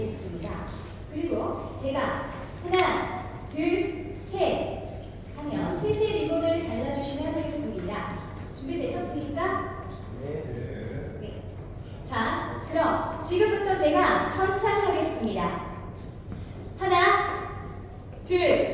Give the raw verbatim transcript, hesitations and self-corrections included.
있습니다. 그리고 제가 하나, 둘, 셋 하면 셋의 리본을 잘라주시면 되겠습니다. 준비되셨습니까? 네. 네. 자, 그럼 지금부터 제가 선창하겠습니다. 하나, 둘,